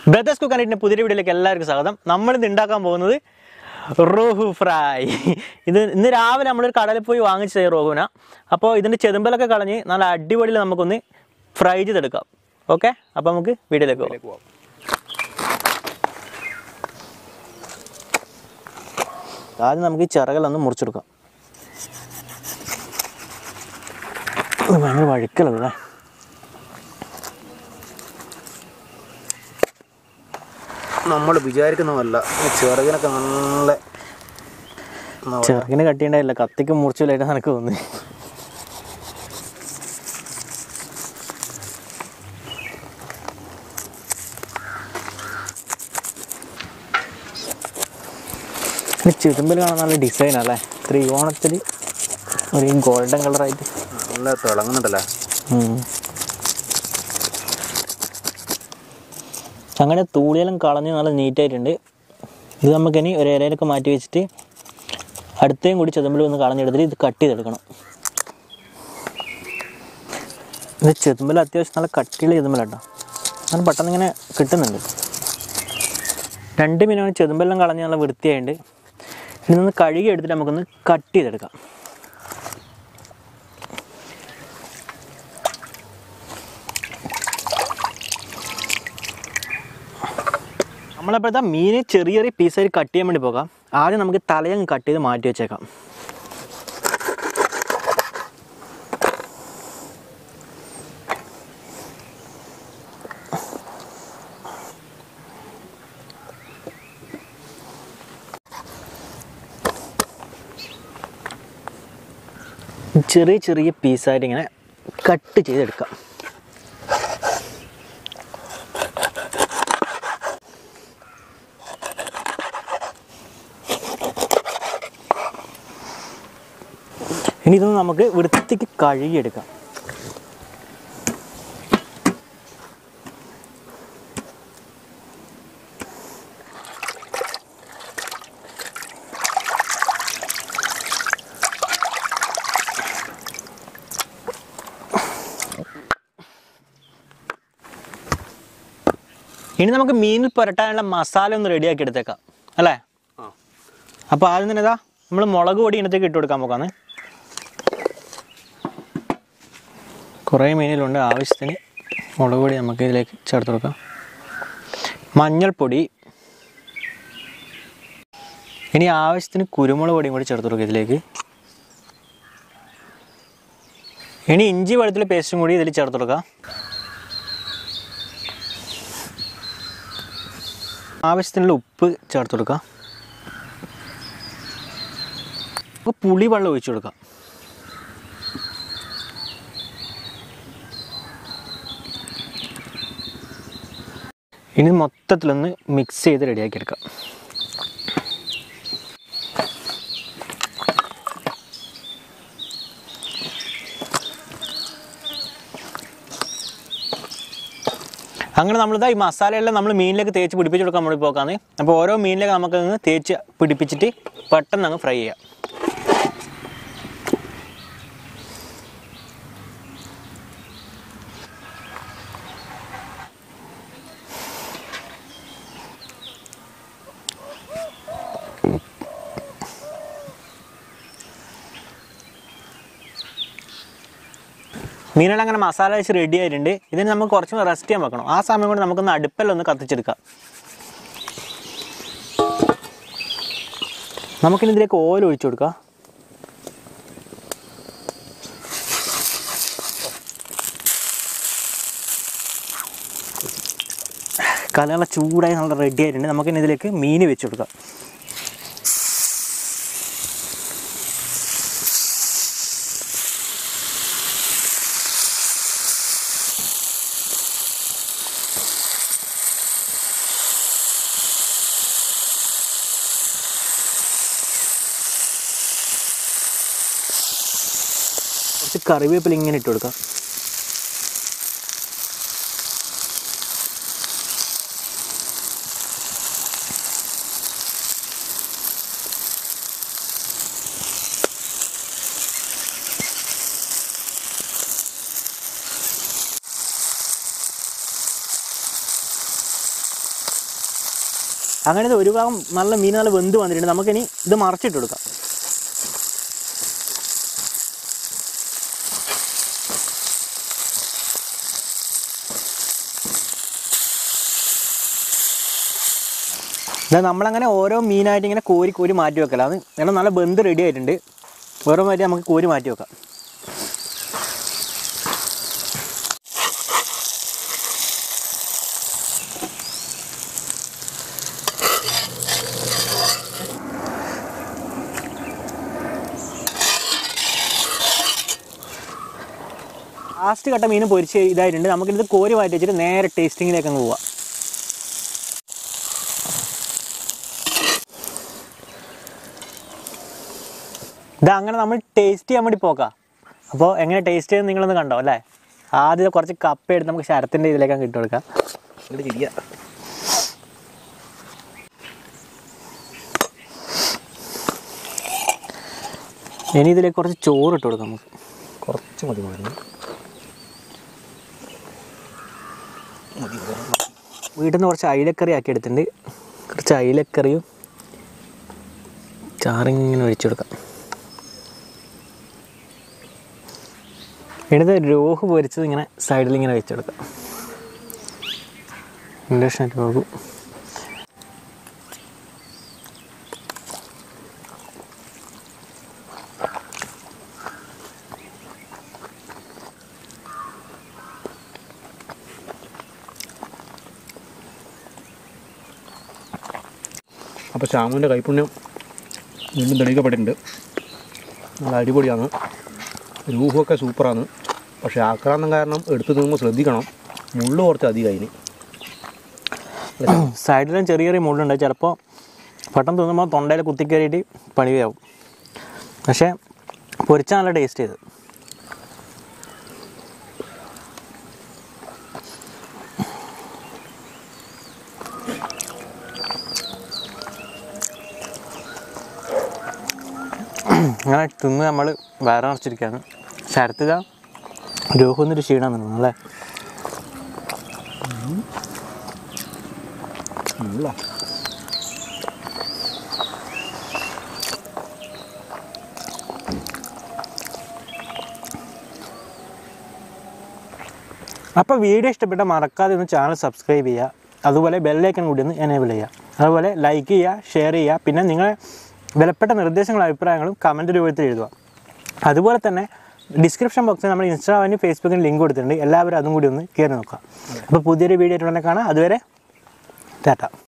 Brothers cook and പുതിയ വീഡിയോയിലേക്ക് എല്ലാവർക്കും സ്വാഗതം. നമ്മൾ ഇന്ന് ഉണ്ടാക്കാൻ പോകുന്നത് റോഹു ഫ്രൈ. ഇന്ന് രാവിലെ നമ്മൾ ഒരു കടയിൽ പോയി വാങ്ങിച്ചത് റോഹുന. അപ്പോൾ ഇതിന്റെ ചെതുമ്പലൊക്കെ കളഞ്ഞ് നല്ല അടിപൊളിയിൽ നമുക്കൊന്ന് ഫ്രൈ ചെയ്തെടുക്കാം. ഓക്കേ? അപ്പോൾ നമുക്ക് വീഡിയോയിലേക്ക് പോകാം. ആദ്യം നമുക്ക് ഈ ചിറകളൊന്ന് മുറിച്ചെടുക്കാം. ഭയങ്കര വഴുക്കലല്ലേ? നമ്മൾ വിചാരിക്കുന്നതല്ല, ചിറകിനൊക്കെ നല്ല ചിറകിന് കട്ടിയുണ്ടായില്ല, കത്തിക്ക് മുറിച്ചില്ലായിട്ട് എനിക്ക് തോന്നി. ചെതുമ്പൽ കാണാൻ നല്ല ഡിസൈൻ അല്ലേ? ത്രികോണത്തിൽ ഒരു ഗോൾഡൻ കളറായിട്ട് നല്ല തിളങ്ങുന്നുണ്ടല്ലേ? അങ്ങനെ തൂളിയെല്ലാം കളഞ്ഞ് നല്ല നീറ്റായിട്ടുണ്ട്. ഇത് നമുക്കിനി ഒരു ഇലയിലൊക്കെ മാറ്റി വെച്ചിട്ട് അടുത്തേയും കൂടി ചെതുമ്പൽ ഒന്ന് കളഞ്ഞെടുത്തിട്ട് ഇത് കട്ട് ചെയ്തെടുക്കണം. ഇത് ചെതുമ്പൽ അത്യാവശ്യം നല്ല കട്ടിയുള്ള ചെതുമ്പലാട്ടോ. അങ്ങനെ പെട്ടെന്ന് ഇങ്ങനെ കിട്ടുന്നുണ്ട്. 2 മിനിറ്റ് ചെതുമ്പെല്ലാം കളഞ്ഞ് നല്ല വൃത്തിയായിട്ടുണ്ട്. ഇനി നിന്ന് കഴുകി എടുത്തിട്ട് നമുക്കൊന്ന് കട്ട് ചെയ്തെടുക്കാം. നമ്മളപ്പോഴത്തെ മീൻ ചെറിയ ചെറിയ പീസായി കട്ട് ചെയ്യാൻ വേണ്ടി പോകാം. ആദ്യം നമുക്ക് തലയങ്ങ് കട്ട് ചെയ്ത് മാറ്റി വെച്ചേക്കാം. ചെറിയ ചെറിയ പീസായിട്ട് ഇങ്ങനെ കട്ട് ചെയ്തെടുക്കാം. ഇനി ഇതൊന്ന് നമുക്ക് വൃത്തിക്ക് കഴുകിയെടുക്കാം. ഇനി നമുക്ക് മീനിൽ പുരട്ടാനുള്ള മസാല ഒന്ന് റെഡിയാക്കി എടുത്തേക്കാം അല്ലേ? അപ്പോൾ ആദ്യം തന്നെ ഇതാ നമ്മൾ മുളക് പൊടി ഇനത്തേക്ക് ഇട്ട് കൊടുക്കാൻ പോകാന്ന്. കുറേ മീനിലുണ്ട്, ആവശ്യത്തിന് മുളക് പൊടി നമുക്ക് ഇതിലേക്ക് ചേർത്ത് കൊടുക്കാം. മഞ്ഞൾപ്പൊടി, ഇനി ആവശ്യത്തിന് കുരുമുളക് പൊടിയും കൂടി ചേർത്ത് കൊടുക്കുക ഇതിലേക്ക്. ഇനി ഇഞ്ചി വെളുത്തുള്ളി പേസ്റ്റും കൂടി ഇതിൽ ചേർത്ത് കൊടുക്കുക. ആവശ്യത്തിനുള്ള ഉപ്പ് ചേർത്ത് കൊടുക്കുക. പുളി വെള്ളം ഒഴിച്ചു കൊടുക്കാം. ഇനി മൊത്തത്തിലൊന്ന് മിക്സ് ചെയ്ത് റെഡിയാക്കി എടുക്കാം. അങ്ങനെ നമ്മളിതാ ഈ മസാലയെല്ലാം നമ്മൾ മീനിലേക്ക് തേച്ച് പിടിപ്പിച്ച് കൊടുക്കാൻ വേണ്ടി പോക്കാന്ന്. അപ്പോൾ ഓരോ മീനിലേക്ക് നമുക്കങ്ങ് തേച്ച് പിടിപ്പിച്ചിട്ട് പെട്ടെന്ന് അങ്ങ് ഫ്രൈ ചെയ്യാം. മീനെല്ലാം അങ്ങനെ മസാല വെച്ച് റെഡി ആയിട്ടുണ്ട്. ഇതിന് നമുക്ക് കുറച്ച് റെസ്റ്റ് ചെയ്യാൻ വെക്കണം. ആ സമയം കൊണ്ട് നമുക്കൊന്ന് അടുപ്പെല്ലാം കത്തിച്ചെടുക്കാം. നമുക്കിനി ഇതിലേക്ക് ഓയിൽ ഒഴിച്ചു കൊടുക്കാം. കലകള ചൂടായി നല്ല റെഡി ആയിട്ടുണ്ട്. നമുക്കിനി ഇതിലേക്ക് മീൻ വെച്ച് കൊടുക്കാം. കുറച്ച് കറിവേപ്പില ഇങ്ങനെ ഇട്ട് കൊടുക്കാം. അങ്ങനെ ഇത് ഒരു ഭാഗം നല്ല മീൻ നല്ല വെന്ത് വന്നിട്ടുണ്ട്. നമുക്കിനി ഇത് മറച്ചിട്ട് കൊടുക്കാം. നമ്മളങ്ങനെ ഓരോ മീനായിട്ട് ഇങ്ങനെ കോരി കോരി മാറ്റി വെക്കല. അത് കാരണം നല്ല ബന്ധ് റെഡി ആയിട്ടുണ്ട്. ഓരോ മാറ്റി നമുക്ക് കോരി മാറ്റി വെക്കാം. ലാസ്റ്റ് കട്ട മീൻ പൊരിച്ച് ഇതായിട്ടുണ്ട്. നമുക്കിത് കോരി മാറ്റി വെച്ചിട്ട് നേരെ ടേസ്റ്റിങ്ങിലേക്ക് അങ്ങ് പോവാം. അങ്ങനെ നമ്മൾ ടേസ്റ്റ് ചെയ്യാൻ വേണ്ടി പോക്കാം. അപ്പോൾ എങ്ങനെ ടേസ്റ്റ് ചെയ്യുന്നത് നിങ്ങളൊന്ന് കണ്ടോ അല്ലേ? ആദ്യം കുറച്ച് കപ്പ എടുത്ത് നമുക്ക് ശരത്തിൻ്റെ ഇതിലേക്കാണ് ഇട്ട് കൊടുക്കാം. ഇനി ഇതിലേക്ക് കുറച്ച് ചോറ് ഇട്ട് കൊടുക്കാം. നമുക്ക് കുറച്ച് മതി. വീട്ടിൽ നിന്ന് കുറച്ച് അയിലക്കറി ആക്കി എടുത്തിട്ടുണ്ട്. കുറച്ച് അയിലക്കറിയും ചാറിങ്ങനെ ഒഴിച്ചു കൊടുക്കാം. എന്നിട്ട് രോഹു പൊരിച്ചത് ഇങ്ങനെ സൈഡിൽ ഇങ്ങനെ വെച്ച് കൊടുക്കാം. ഇൻഡക്ഷൻ രോഹു. അപ്പോൾ ഷാമുവിൻ്റെ കൈപ്പുണ്യം വീണ്ടും തെളിയിക്കപ്പെട്ടിട്ടുണ്ട്. നല്ല അടിപൊളിയാണ്. രൂഹമൊക്കെ സൂപ്പറാണ്. പക്ഷേ ആക്രാന്തം കാരണം എടുത്ത് തിന്നുമ്പോൾ ശ്രദ്ധിക്കണം. മുള്ളു കുറച്ച് അധികം അതിന്. സൈഡിലും ചെറിയ ചെറിയ മുള്ളുണ്ട്. ചിലപ്പോൾ പെട്ടെന്ന് തിന്നുമ്പോൾ തൊണ്ടയിൽ കുത്തിക്കയറിയിട്ട് പണിയാവും. പക്ഷേ പൊരിച്ചാൽ നല്ല ടേസ്റ്റ് ചെയ്ത്. അങ്ങനെ തിന്ന് നമ്മൾ വേറെ നിറച്ചിരിക്കുകയാണ്. ശരത്തില രോഹുന്നൊരു ക്ഷീണം തോന്നുന്നു അല്ലേ? അപ്പോൾ വീഡിയോ ഇഷ്ടപ്പെട്ട മറക്കാതെ ഒന്ന് ചാനൽ സബ്സ്ക്രൈബ് ചെയ്യുക. അതുപോലെ ബെല്ലൈക്കൺ കൂടി ഒന്ന് എനേബിൾ ചെയ്യുക. അതുപോലെ ലൈക്ക് ചെയ്യുക, ഷെയർ ചെയ്യുക. പിന്നെ നിങ്ങളെ വിലപ്പെട്ട നിർദ്ദേശങ്ങളും അഭിപ്രായങ്ങളും കമൻറ്റ് രൂപത്തിൽ എഴുതുക. അതുപോലെ തന്നെ ഡിസ്ക്രിപ്ഷൻ ബോക്സിൽ നമ്മൾ ഇൻസ്റ്റാഗ്രാമിനും ഫേസ്ബുക്കിനും ലിങ്ക് കൊടുത്തിട്ടുണ്ട്. എല്ലാവരും അതും കൂടി ഒന്ന് കയറി നോക്കുക. അപ്പോൾ പുതിയൊരു വീഡിയോ ആയിട്ട് ഉടനെ കാണാം. അതുവരെ ടാറ്റ.